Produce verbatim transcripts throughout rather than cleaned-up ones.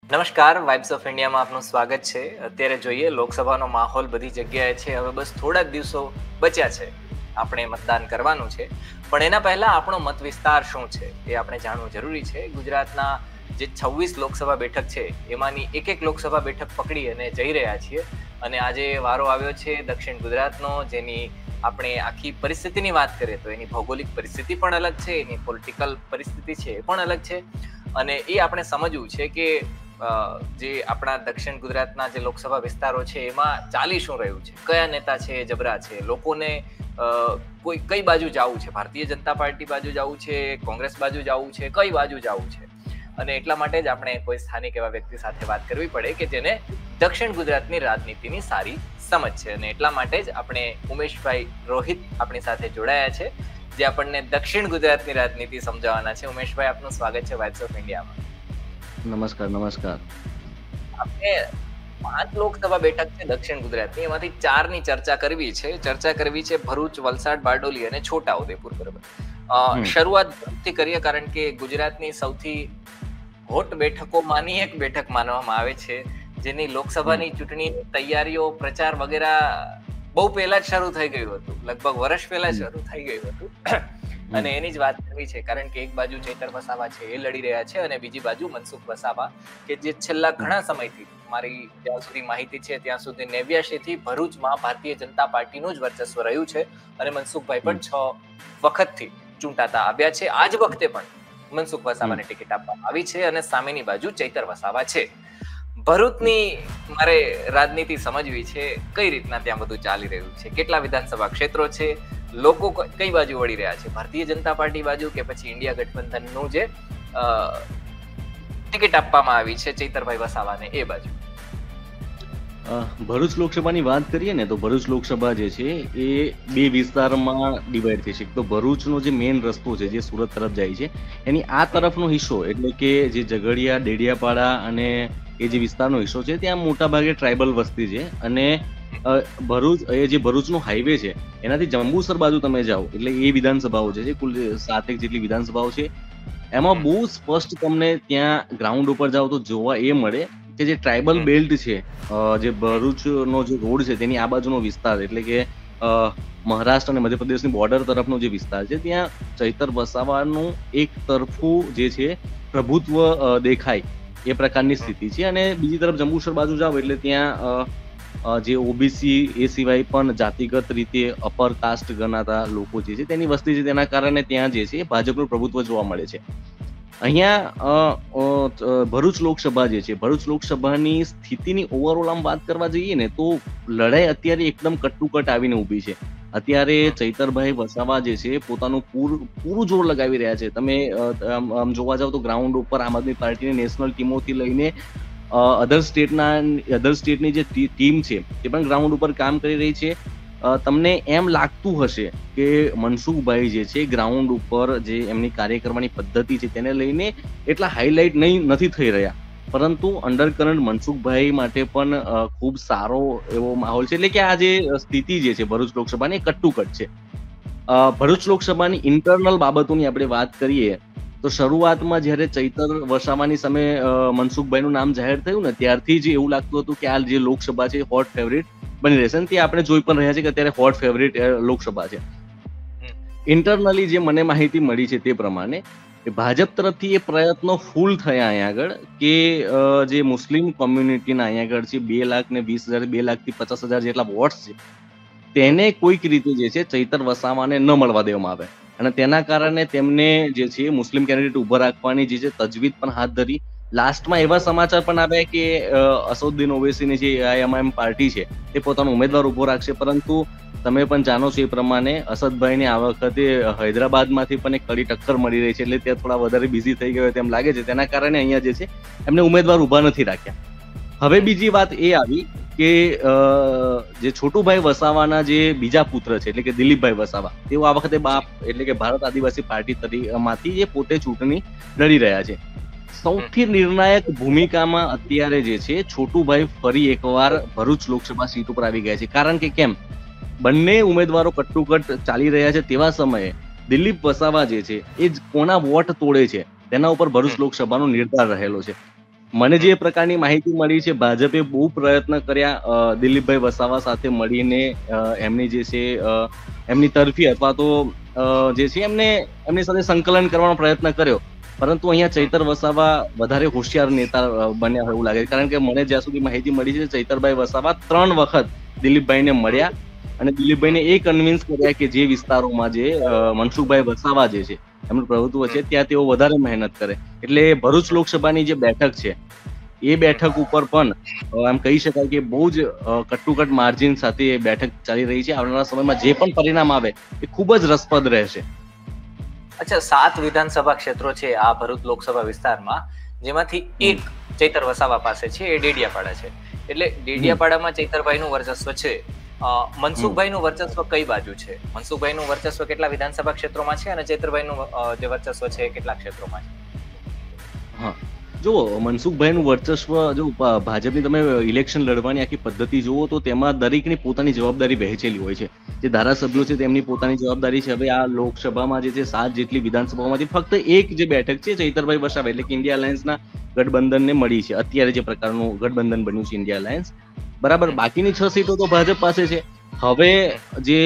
નમસ્કાર, vibes of ઇન્ડિયામાં આપનું સ્વાગત છે. અત્યારે જોઈએ લોકસભાનો માહોલ બધી જગ્યાએ છે. હવે બસ થોડા જ દિવસો બચ્યા છે, આપણે મતદાન કરવાનું છે. પણ એના પહેલા આપણો મત વિસ્તાર શું છે એ આપણે જાણવું જરૂરી છે. ગુજરાતના જે છવ્વીસ લોકસભા બેઠક છે એમાંની એક એક લોકસભા બેઠક પકડી અને જઈ રહ્યા છીએ. અને આજે વારો આવ્યો છે દક્ષિણ ગુજરાતનો, જેની આપણે આખી પરિસ્થિતિની વાત કરીએ તો એની ભૌગોલિક પરિસ્થિતિ પણ અલગ છે, એની પોલિટિકલ પરિસ્થિતિ છે એ પણ અલગ છે. અને એ આપણે સમજવું છે કે જે આપણા દક્ષિણ ગુજરાતના જે લોકસભા વિસ્તારો છે એમાં ચાલી શું રહ્યું છે, કયા નેતા છે એ જબરા છે, લોકોને કોઈ કઈ બાજુ જવું છે, ભારતીય જનતા પાર્ટી બાજુ જવું છે, કોંગ્રેસ બાજુ જવું છે, કઈ બાજુ જવું છે. અને એટલા માટે જ આપણે કોઈ સ્થાનિક એવા વ્યક્તિ સાથે વાત કરવી પડે કે જેને દક્ષિણ ગુજરાતની રાજનીતિની સારી સમજ છે. અને એટલા માટે જ આપણે ઉમેશભાઈ રોહિત આપણી સાથે જોડાયા છે, જે આપણને દક્ષિણ ગુજરાતની રાજનીતિ સમજાવવાના છે. ઉમેશભાઈ, આપનું સ્વાગત છે વાઇબ્સ ઓફ ઇન્ડિયામાં. નમસ્કાર. નમસ્કાર. આપણે પાંચ લોકસભા બેઠક છે દક્ષિણ ગુજરાતની, એમાંથી ચાર ની ચર્ચા કરવી છે. ચર્ચા કરવી છે ભરૂચ, વલસાડ, બારડોલી અને છોટાઉદેપુર. બરાબર, શરૂઆત ભરૂચથી કરીએ, કારણ કે ગુજરાતની સૌથી હોટ બેઠકોમાંની એક બેઠક માનવામાં આવે છે, જેની લોકસભાની ચૂંટણીની તૈયારીઓ, પ્રચાર વગેરે બહુ પહેલા જ શરૂ થઈ ગયું હતું, લગભગ વર્ષ પહેલા શરૂ થઈ ગયું હતું. અને એની જ વાત કરવી છે, કારણ કે એક બાજુ ચૈતર વસાવા છે એ લડી રહ્યા છે, અને બીજી બાજુ મનસુખ વસાવા, કે જે છેલ્લા ઘણા સમયથી, મારી જ્યાં સુધી માહિતી છે ત્યાં સુધી નેવ્યાશી થી ભરૂચમાં ભારતીય જનતા પાર્ટીનું જ વર્ચસ્વ રહ્યું છે. અને મનસુખભાઈ પણ છ વખતથી ચૂંટાતા આવ્યા છે. આ જ વખતે પણ મનસુખ વસાવાને ટિકિટ આપવામાં આવી છે અને સામેની બાજુ ચૈતર વસાવા છે. ભરૂચની મારે રાજનીતિ સમજવી છે, કઈ રીતના ત્યાં બધું ચાલી રહ્યું છે, કેટલા વિધાનસભા ક્ષેત્રો છે, લોકો કઈ બાજુ વળી રહ્યા છે, ભારતીય જનતા પાર્ટી બાજુ કે પછી ઇન્ડિયા ગઠબંધનનું જે ટિકિટ આપવામાં આવી છે ચૈતરભાઈ વસાવાને એ બાજુ. ભરૂચ લોકસભાની વાત કરીએ ને તો ભરૂચ લોકસભા જે છે એ બે વિસ્તારમાં ડિવાઈડ થઈ છે. એક તો ભરૂચનો જે મેઇન રસ્તો છે જે સુરત તરફ જાય છે, એની આ તરફનો હિસ્સો, એટલે કે જે ઝઘડિયા, ડેડિયાપાડા અને એ જે વિસ્તારનો હિસ્સો છે ત્યાં મોટા ભાગે ટ્રાઇબલ વસ્તી છે. અને ભરૂચ એ જે ભરૂચનો હાઈવે છે એનાથી જંબુસર બાજુ તમે જાઓ એટલે એ વિધાનસભાઓ છે, કુલ સાતેક જેટલી વિધાનસભાઓ છે. એમાં બહુ સ્પષ્ટ તમને ત્યાં ગ્રાઉન્ડ ઉપર જાઓ તો જોવા એ મળે કે જે ટ્રાઇબલ બેલ્ટ છે, જે ભરૂચનો જે રોડ છે તેની આ બાજુનો વિસ્તાર, એટલે કે મહારાષ્ટ્ર અને મધ્યપ્રદેશની બોર્ડર તરફનો જે વિસ્તાર છે, ત્યાં ચૈતર વસાવાનું એક તરફું જે છે પ્રભુત્વ દેખાય એ પ્રકારની સ્થિતિ છે. અને બીજી તરફ જંબુસર બાજુ જાઓ એટલે ત્યાં જે ઓબીસી એ સિવાય પણ જાતિગત રીતે અપર કાસ્ટ ગણાતા લોકો જે છે તેની વસ્તી છે, તેના કારણે ત્યાં જે છે ભાજપનું પ્રભુત્વ જોવા મળે છે. અહીંયા ભરૂચ લોકસભા જે છે, ભરૂચ લોકસભાની સ્થિતિની ઓવરઓલ આમ વાત કરવા જઈએ ને તો લડાઈ અત્યારે એકદમ કટ્ટુકટ આવીને ઊભી છે. અત્યારે ચૈતરભાઈ વસાવા જે છે પોતાનું પૂરું પૂરું જોર લગાવી રહ્યા છે. તમે આમ જોવા જાવ તો ગ્રાઉન્ડ ઉપર આમ આદમી પાર્ટીની નેશનલ ટીમોથી લઈને અધર સ્ટેટના અધર સ્ટેટની જે ટીમ છે તે પણ ગ્રાઉન્ડ ઉપર કામ કરી રહી છે. તમને એમ લાગતું હશે કે મનસુખભાઈ જે છે ગ્રાઉન્ડ ઉપર જે એમની કાર્ય કરવાની પદ્ધતિ છે તેને લઈને એટલા હાઇલાઇટ નહીં નથી થઈ રહ્યા, પરંતુ અંડરકરન્ટ મનસુખભાઈ માટે પણ ખૂબ સારો એવો માહોલ છે. એટલે કે આ જે સ્થિતિ જે છે ભરૂચ લોકસભાની કટ્ટુકટ છે. ભરૂચ લોકસભાની ઇન્ટરનલ બાબતોની આપણે વાત કરીએ તો શરૂઆતમાં જ્યારે ચૈતર વસાવાની સામે મનસુખભાઈનું નામ જાહેર થયું ને ત્યારથી જ એવું લાગતું હતું કે આ જે લોકસભા છે હોટ ફેવરિટ બની રહેશે. તે આપણે જોઈ પણ રહ્યા છે કે અત્યારે હોટ ફેવરિટ લોકસભા છે. ઇન્ટરનલી જે મને માહિતી મળી છે તે પ્રમાણે ભાજપ તરફથી એ પ્રયત્નો ફૂલ થયા અહીંયા આગળ કે જે મુસ્લિમ કોમ્યુનિટીના અહીંયા આગળ છે બે લાખ ને વીસ હજાર બે લાખ થી પચાસ હજાર જેટલા વોટ્સ છે તેને કોઈક રીતે જે છે ચૈતર વસાવાને ન મળવા દેવામાં આવે. અને તેના કારણે તેમને જે છે મુસ્લિમ કેન્ડિડેટ ઉભા રાખવાની જે છે તજવીજ પણ હાથ ધરી. લાસ્ટમાં એવા સમાચાર પણ આવ્યા કે અસદુદ્દીન ઓવૈસીની જે એઆઈએમઆઈએમ પાર્ટી છે તે પોતાનો ઉમેદવાર ઉભો રાખશે, પરંતુ તમે પણ જાણો છો એ પ્રમાણે અસદભાઈને આ વખતે હૈદરાબાદમાંથી પણ એક કડી ટક્કર મળી રહી છે, એટલે ત્યાં થોડા વધારે બિઝી થઈ ગયો તેમ લાગે છે. તેના કારણે અહીંયા જે છે એમને ઉમેદવાર ઉભા નથી રાખ્યા. હવે બીજી વાત એ આવી કે જે છોટુભાઈ વસાવાના જે બીજા પુત્ર છે એટલે કે દિલીપભાઈ વસાવા, તેઓ આ વખતે બાપ એટલે કે ભારત આદિવાસી પાર્ટી માંથી જે પોતે ચૂંટણી લડી રહ્યા છે. સૌથી નિર્ણાયક ભૂમિકામાં અત્યારે જે છે છોટુભાઈ ફરી એકવાર ભરૂચ લોકસભા સીટ ઉપર આવી ગયા છે. કારણ કે કેમ, બંને ઉમેદવારો કટ્ટુકટ ચાલી રહ્યા છે તેવા સમયે દિલીપ વસાવા જે છે એ કોના વોટ તોડે છે તેના ઉપર ભરૂચ લોકસભાનો નિર્ધાર રહેલો છે. મને જે પ્રકારની માહિતી મળી છે, ભાજપે બહુ પ્રયત્ન કર્યા દિલીપભાઈ વસાવા સાથે મળીને એમની જે છે એમની તરફી અથવા તો જે છે એમને એમની સાથે સંકલન કરવાનો પ્રયત્ન કર્યો, પરંતુ અહીંયા ચૈતર વસાવા વધારે હોશિયાર નેતા બન્યા હોય એવું લાગે. કારણ કે મને જ્યાં સુધી માહિતી મળી છે, ચૈતરભાઈ વસાવા ત્રણ વખત દિલીપભાઈને મળ્યા અને દિલીપભાઈને એ કન્વિન્સ કર્યા કે જે વિસ્તારોમાં જે મનસુખભાઈ વસાવા જે છે એમનું પ્રભુત્વ છે ત્યાં તેઓ વધારે મહેનત કરે. એટલે ભરૂચ લોકસભાની જે બેઠક છે એ બેઠક ઉપર પણ એમ કહી શકાય કે બહુ જ કટુકટ માર્જિન સાથે એ બેઠક ચાલી રહી છે. આવનારા સમયમાં જે પણ પરિણામ આવે એ ખૂબ જ રસપ્રદ રહેશે. અચ્છા, સાત વિધાનસભા ક્ષેત્રો છે આ ભરૂચ લોકસભા વિસ્તારમાં, જેમાંથી એક ચૈતર વસાવા પાસે છે, એ ડેડિયાપાડા છે. એટલે ડેડિયાપાડામાં ચૈતરભાઈ નું વર્ચસ્વ છે. મનસુખભાઈ નું વર્ચસ્વ કઈ બાજુ છે? મનસુખભાઈ નું વર્ચસ્વ કેટલા વિધાનસભા ક્ષેત્રોમાં છે અને ચૈતરભાઈ નું જે વર્ચસ્વ છે એ કેટલા ક્ષેત્રોમાં છે? હા, જો મનસુખભાઈ નું વર્ચસ્વ, જો ભાજપની તમે ઇલેક્શન લડવાની આખી પદ્ધતિ જુઓ તો તેમાં દરેકની પોતાની જવાબદારી વહેંચેલી હોય છે. જે ધારાસભ્યો છે તેમની પોતાની જવાબદારી છે. હવે આ લોકસભામાં જે છે સાત જેટલી વિધાનસભામાંથી ફક્ત એક જે બેઠક છે ચૈતરભાઈ વસાવા એટલે કે ઇન્ડિયા અલાયન્સના ગઠબંધનને મળી છે. અત્યારે જે પ્રકારનું ગઠબંધન બન્યું છે ઇન્ડિયા અલાયન્સ, બરાબર. બાકીની છ સીટો તો ભાજપ પાસે છે. હવે જે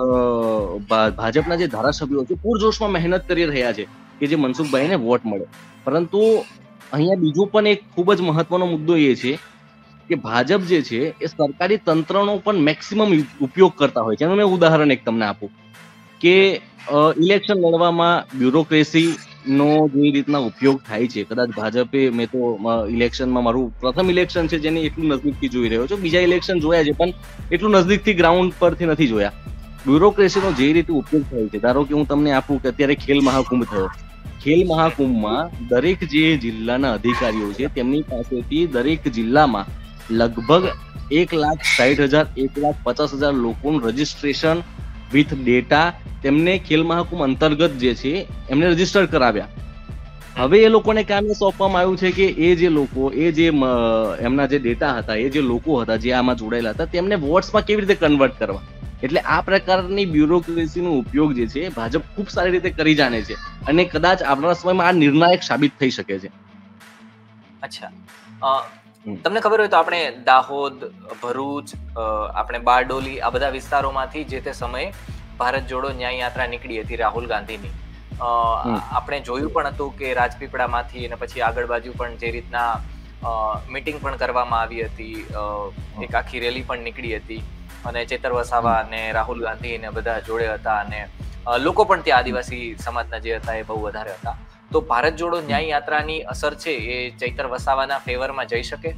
ભાજપના જે ધારાસભ્યો છે પૂરજોશમાં મહેનત કરી રહ્યા છે કે જે મનસુખભાઈને વોટ મળે, પરંતુ અહીંયા બીજો પણ એક ખૂબ જ મહત્વનો મુદ્દો એ છે કે ભાજપ જે છે એ સરકારી તંત્રનો પણ મેક્સિમમ ઉપયોગ કરતા હોય છે. એનું મેં ઉદાહરણ એક તમને આપું કે ઇલેક્શન લડવામાં બ્યુરોક્રેસી નો જે રીતના ઉપયોગ થાય છે, કદાચ ભાજપે, મેં તો ઇલેક્શનમાં મારું પ્રથમ ઇલેક્શન છે જેને એટલું નજદીકથી જોઈ રહ્યો છું, બીજા ઇલેક્શન જોયા છે પણ એટલું નજદીકથી ગ્રાઉન્ડ પરથી નથી જોયા. બ્યુરોક્રેસીનો જે રીતે ઉપયોગ થાય છે, ધારો કે હું તમને આપું કે અત્યારે ખેલ મહાકુંભ થયો, ખેલ મહાકુંભમાં દરેક જે જિલ્લાના અધિકારીઓ છે તેમની પાસેથી દરેક જિલ્લામાં લગભગ એક લાખ સાઠ હજાર એક લાખ પચાસ હજાર લોકોનું રજીસ્ટ્રેશન વિથ ડેટા તેમને ખેલ મહાકુંભ અંતર્ગત જે છે એમને રજીસ્ટર કરાવ્યા. હવે એ લોકોને કામ સોંપવામાં આવ્યું છે કે એ જે લોકો, એ જે એમના જે ડેટા હતા, એ જે લોકો હતા જે આમાં જોડાયેલા હતા તેમને વોટ્સમાં કેવી રીતે કન્વર્ટ કરવા. એટલે આ પ્રકારની બ્યુરોક્રેસીનો ઉપયોગ જે છે ભાજપ ખૂબ સારી રીતે કરી જાણે છે અને કદાચ આવનારા સમયમાં આ નિર્ણાયક સાબિત થઈ શકે છે. અચ્છા, તમને ખબર હોય તો આપણે દાહોદ, ભરૂચ, આપણે બારડોલી, આ બધા વિસ્તારોમાંથી જે તે સમયે ભારત જોડો ન્યાય યાત્રા નીકળી હતી રાહુલ ગાંધીની. આપણે જોયું પણ હતું કે રાજપીપળામાંથી અને પછી આગળ બાજુ પણ જે રીતના મીટિંગ પણ કરવામાં આવી હતી, એક આખી રેલી પણ નીકળી હતી અને ચૈતર વસાવા અને રાહુલ ગાંધી ને બધા જોડે હતા અને લોકો પણ ત્યાં આદિવાસી સમાજના જે હતા એ બહુ વધારે હતા. તો ભારત જોડો ન્યાય યાત્રાની અસર છે એ ચૈતર વસાવાના ફેવરમાં જઈ શકે?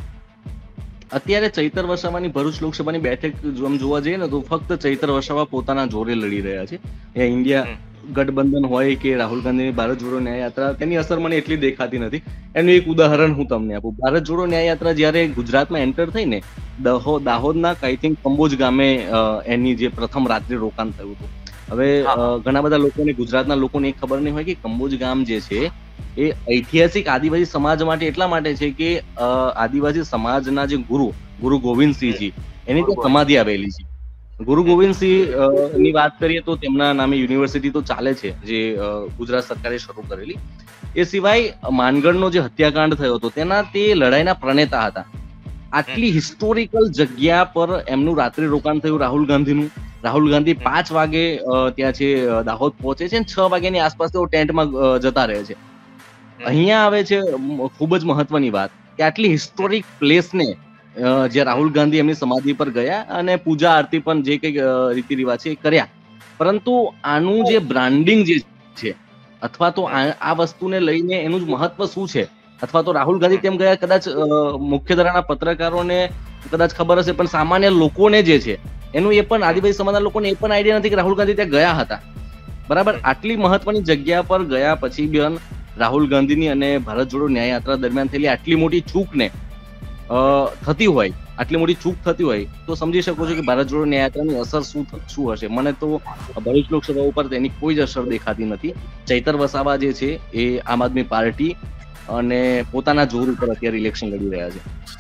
અત્યારે ચૈતર વસાવાની ભરૂચ લોકસભાની બેઠક આમ જોવા જઈએ ને તો ફક્ત ચૈતર વસાવા પોતાના જોરે લડી રહ્યા છે. એ ઇન્ડિયા ગઠબંધન હોય કે રાહુલ ગાંધીની ભારત જોડો ન્યાય યાત્રા, તેની અસર મને એટલી દેખાતી નથી. એનું એક ઉદાહરણ હું તમને આપું. ભારત જોડો ન્યાય યાત્રા જયારે ગુજરાતમાં એન્ટર થઈ ને, દાહોદના આઈ થિંક કંબોજ ગામે એની જે પ્રથમ રાત્રિ રોકાણ થયું હતું. હવે ઘણા બધા લોકોને, ગુજરાતના લોકોને એ ખબર નહીં હોય કે કંબોજ ગામ જે છે એ ઐતિહાસિક આદિવાસી સમાજ માટે એટલા માટે છે કે આદિવાસી સમાજના જે ગુરુ ગુરુ ગોવિંદસિંહજી એની ત્યાં સમાધિ આવેલી છે. ગુરુ ગોવિંદસિંહ ની વાત કરીએ તો તેમના નામે યુનિવર્સિટી તો ચાલે છે જે ગુજરાત સરકારે શરૂ કરેલી. એ સિવાય માનગઢનો જે હત્યાકાંડ થયો હતો તેના તે લડાઈના પ્રણેતા હતા. આટલી હિસ્ટોરિકલ જગ્યા પર એમનું રાત્રિ રોકાણ થયું રાહુલ ગાંધીનું. રાહુલ ગાંધી પાંચ વાગે ત્યાં છે દાહોદ પહોંચે છે અને છ વાગ્યાની આસપાસ તેઓ ટેન્ટમાં જતા રહે છે. અહીંયા આવે છે ખૂબ જ મહત્વની વાત કે આટલી હિસ્ટોરિક પ્લેસને જે રાહુલ ગાંધી એમની સમાધિ પર ગયા અને પૂજા આરતી પણ જે કઈ રીતિ રિવાજ છે એ કર્યા, પરંતુ આનું જે બ્રાન્ડિંગ જે છે અથવા તો આ વસ્તુને લઈને એનું જ મહત્વ શું છે, અથવા તો રાહુલ ગાંધી તેમ ગયા, કદાચ મુખ્ય ધારાના પત્રકારોને કદાચ ખબર હશે પણ સામાન્ય લોકોને જે છે એનું એ પણ, આદિવાસી સમાજના લોકોને એ પણ આઈડિયા નથી કે રાહુલ ગાંધી ત્યાં ગયા હતા. બરાબર. આટલી મહત્વની જગ્યા પર ગયા પછી બેન રાહુલ ગાંધીની અને ભારત જોડો ન્યાય યાત્રા દરમિયાન થયેલી આટલી મોટી ચૂકને થતી હોય, આટલી મોટી ચૂક થતી હોય તો સમજી શકો છો કે ભારત જોડો ન્યાય યાત્રાની અસર શું શું હશે. મને તો ભરૂચ લોકસભા ઉપર તેની કોઈ જ અસર દેખાતી નથી. ચૈતર વસાવા જે છે એ આમ આદમી પાર્ટી અને પોતાના જોર ઉપર અત્યારે ઇલેક્શન લડી રહ્યા છે.